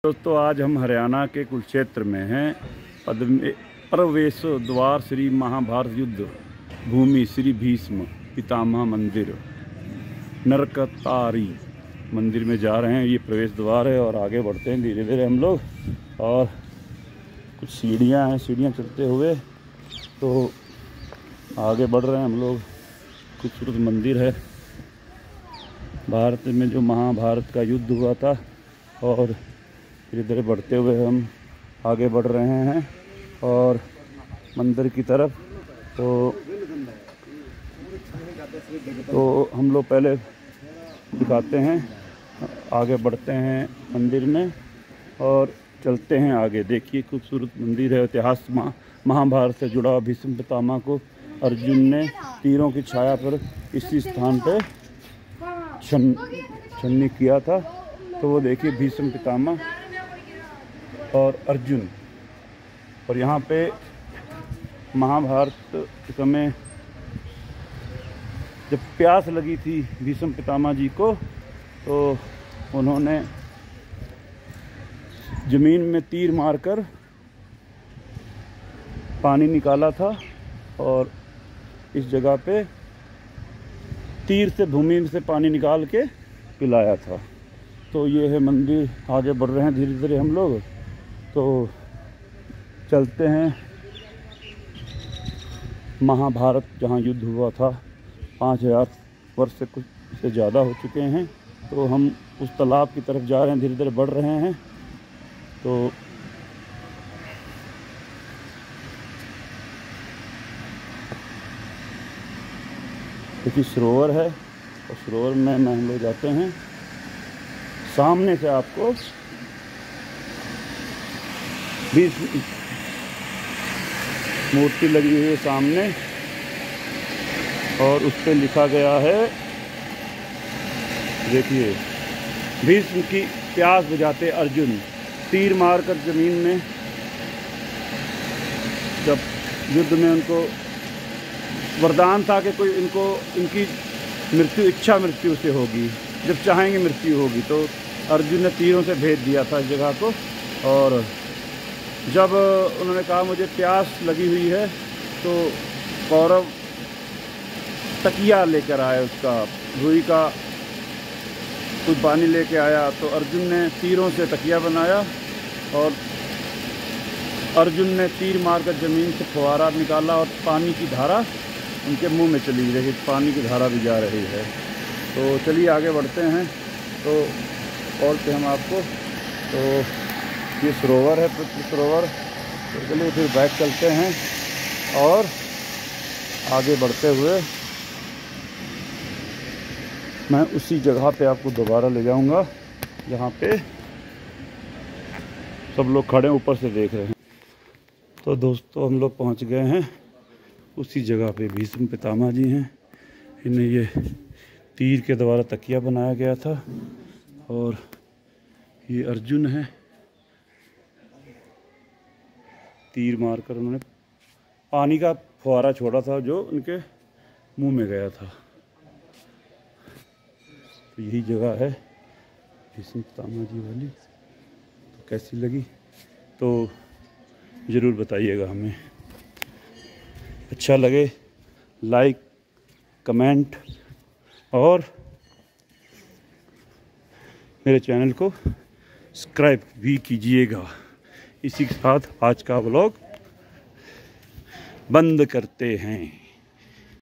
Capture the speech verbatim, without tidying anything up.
दोस्तों आज हम हरियाणा के कुरुक्षेत्र में हैं। पद्मे प्रवेश द्वार श्री महाभारत युद्ध भूमि श्री भीष्म पितामह मंदिर नरकतारी मंदिर में जा रहे हैं। ये प्रवेश द्वार है और आगे बढ़ते हैं धीरे धीरे हम लोग। और कुछ सीढ़ियां हैं, सीढ़ियां चलते हुए तो आगे बढ़ रहे हैं हम लोग। खूबसूरत मंदिर है। भारत में जो महाभारत का युद्ध हुआ था और धीरे धीरे बढ़ते हुए हम आगे बढ़ रहे हैं और मंदिर की तरफ। तो तो हम लोग पहले दिखाते हैं, आगे बढ़ते हैं मंदिर में और चलते हैं आगे। देखिए खूबसूरत मंदिर है। इतिहास महाभारत से जुड़ा भीष्म पितामह को अर्जुन ने तीरों की छाया पर इसी स्थान पर छन छन्नी किया था। तो वो देखिए भीष्म पितामह और अर्जुन। और यहाँ पे महाभारत के समय जब प्यास लगी थी भीष्म पितामह जी को तो उन्होंने ज़मीन में तीर मारकर पानी निकाला था और इस जगह पे तीर से भूमि से पानी निकाल के पिलाया था। तो ये है मंदिर। आगे बढ़ रहे हैं धीरे धीरे हम लोग। तो चलते हैं महाभारत जहाँ युद्ध हुआ था, पाँच हज़ार वर्ष से कुछ से ज़्यादा हो चुके हैं। तो हम उस तालाब की तरफ जा रहे हैं, धीरे धीरे बढ़ रहे हैं। तो देखिए सरोवर है और सरोवर में में हम लोग जाते हैं। सामने से आपको भी मूर्ति लगी हुई है सामने और उस पर लिखा गया है, देखिए, भीष्म की प्यास बुझाते अर्जुन। तीर मारकर जमीन में जब युद्ध में उनको वरदान था कि कोई इनको इनकी मृत्यु इच्छा मृत्यु से होगी, जब चाहेंगे मृत्यु होगी। तो अर्जुन ने तीरों से भेद दिया था इस जगह को। और जब उन्होंने कहा मुझे प्यास लगी हुई है तो कौरव तकिया लेकर आए, उसका रुई का कुछ पानी लेके आया। तो अर्जुन ने तीरों से तकिया बनाया और अर्जुन ने तीर मारकर ज़मीन से फुहारा निकाला और पानी की धारा उनके मुंह में चली गई। देखिए पानी की धारा भी जा रही है। तो चलिए आगे बढ़ते हैं। तो और से हम आपको, तो ये सरोवर है, पृथ्वी सरोवर। तो चलिए फिर बैक चलते हैं और आगे बढ़ते हुए मैं उसी जगह पे आपको दोबारा ले जाऊंगा जहाँ पे सब लोग खड़े ऊपर से देख रहे हैं। तो दोस्तों हम लोग पहुँच गए हैं उसी जगह पे। भीष्म पितामह जी हैं। इन्हें ये तीर के द्वारा तकिया बनाया गया था और ये अर्जुन है। तीर मारकर उन्होंने पानी का फुहारा छोड़ा था जो उनके मुंह में गया था। तो यही जगह है भीष्म पितामह जी वाली। तो कैसी लगी तो ज़रूर बताइएगा हमें। अच्छा लगे लाइक कमेंट और मेरे चैनल को सब्सक्राइब भी कीजिएगा। इसी के साथ आज का व्लॉग बंद करते हैं।